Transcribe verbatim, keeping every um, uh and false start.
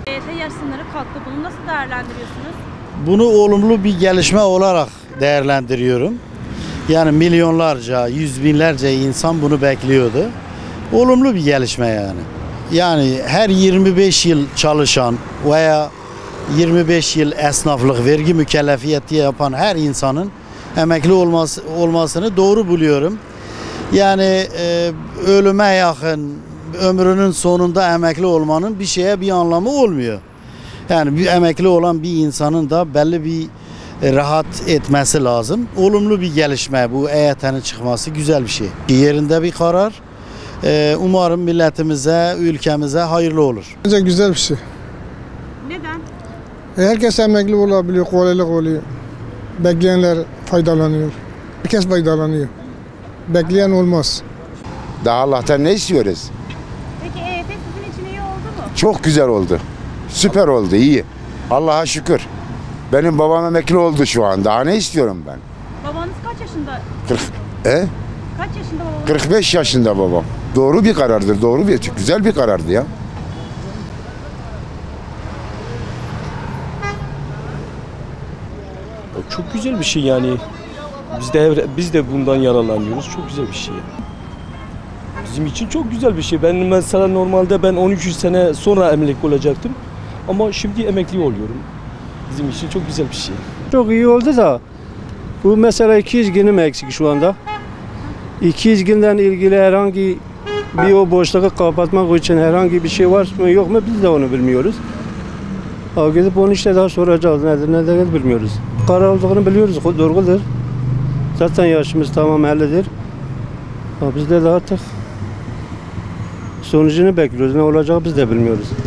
E Y T yaş sınırı kalktı. Bunu nasıl değerlendiriyorsunuz? Bunu olumlu bir gelişme olarak değerlendiriyorum. Yani milyonlarca, yüz binlerce insan bunu bekliyordu. Olumlu bir gelişme yani. Yani her yirmi beş yıl çalışan veya yirmi beş yıl esnaflık, vergi mükellefiyeti yapan her insanın emekli olması, olmasını doğru buluyorum. Yani e, ölüme yakın, ömrünün sonunda emekli olmanın bir şeye bir anlamı olmuyor. Yani bir emekli olan bir insanın da belli bir rahat etmesi lazım. Olumlu bir gelişme bu E Y T'nin çıkması güzel bir şey. Yerinde bir karar. E, umarım milletimize, ülkemize hayırlı olur. Bence güzel bir şey. Neden? Herkes emekli olabiliyor, kolaylık oluyor. Bekleyenler faydalanıyor. Herkes faydalanıyor. Bekleyen olmaz. Daha Allah'tan ne istiyoruz? Peki E Y T sizin için iyi oldu mu? Çok güzel oldu. Süper oldu, iyi. Allah'a şükür. Benim babam emekli oldu şu an. Daha ne istiyorum ben? Babanız kaç yaşında? kırk, e? Kaç yaşında babanız? kırk beş yaşında babam. Doğru bir karardır, doğru bir, güzel bir karardı ya. Çok güzel bir şey yani. Biz de biz de bundan yararlanıyoruz. Çok güzel bir şey. Bizim için çok güzel bir şey. Ben mesela normalde ben on üç sene sonra emekli olacaktım. Ama şimdi emekli oluyorum. Bizim için çok güzel bir şey. Çok iyi oldu da bu mesela iki yüz günüm eksik şu anda. iki yüz günden ilgili herhangi bir o boşluğu kapatmak için herhangi bir şey var mı yok mu biz de onu bilmiyoruz. Ha, gidip onu işte daha soracağız nedir ne de bilmiyoruz. Karar olduğunu biliyoruz, doğrudur. Zaten yaşımız tamam ellidir. Ha, biz de daha artık sonucunu bekliyoruz. Ne olacak biz de bilmiyoruz.